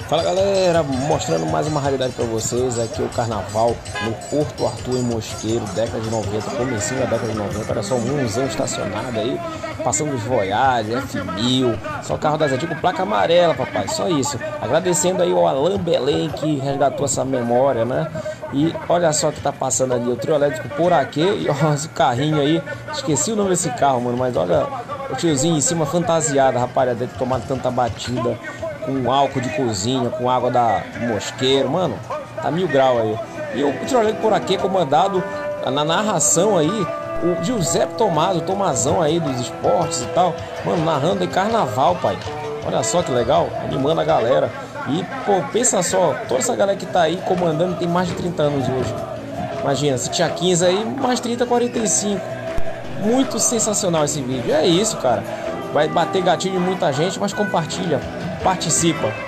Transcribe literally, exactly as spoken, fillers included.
Fala galera, mostrando mais uma raridade para vocês. Aqui é o carnaval no Porto Arthur em Mosqueiro, década de noventa, comecinho da década de noventa. Olha só, um museu estacionado aí, passando os Voyage, F mil, só carro das antigas com placa amarela, papai, só isso. Agradecendo aí ao Alain Belém que resgatou essa memória, né? E olha só que tá passando ali o trio elétrico por aqui. E ó, esse carrinho aí, esqueci o nome desse carro, mano, mas olha o tiozinho em cima fantasiado, rapaz, deve ter tomado tanta batida, com álcool de cozinha, com água da Mosqueiro, mano, tá mil grau aí. E o trio por aqui comandado na narração aí, o Giuseppe Tommaso, Tomazão aí dos esportes e tal, mano, narrando em carnaval, pai. Olha só que legal, animando a galera. E, pô, pensa só, toda essa galera que tá aí comandando tem mais de trinta anos hoje. Imagina, se tinha quinze aí, mais trinta, quarenta e cinco. Muito sensacional esse vídeo. É isso, cara. Vai bater gatilho em muita gente, mas compartilha, participa.